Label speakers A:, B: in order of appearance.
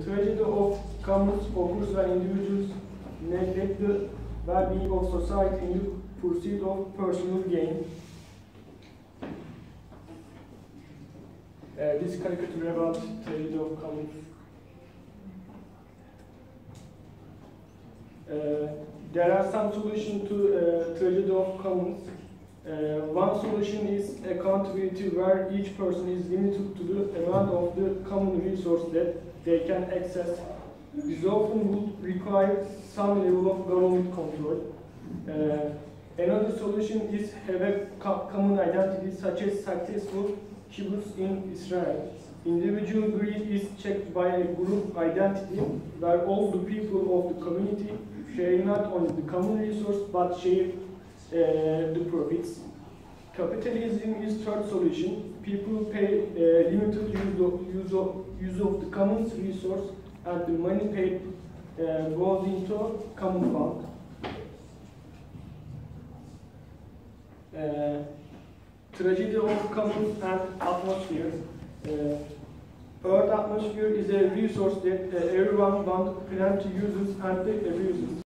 A: tragedy of commons occurs when individuals neglect the well-being of society in the pursuit of personal gain. This caricature about tragedy of commons. There are some solutions to tragedy of commons. One solution is accountability, where each person is limited to the amount of the common resource that they can access. This often would require some level of government control. Another solution is have a common identity, such as successful kibbutz in Israel. Individual greed is checked by a group identity, where all the people of the community share not only the common resource but share the profits. Capitalism is third solution. People pay limited use of the common resource, and the money paid goes into common fund. Tragedy of commons and atmosphere. Earth atmosphere is a resource that everyone wants to plan to use and abuses.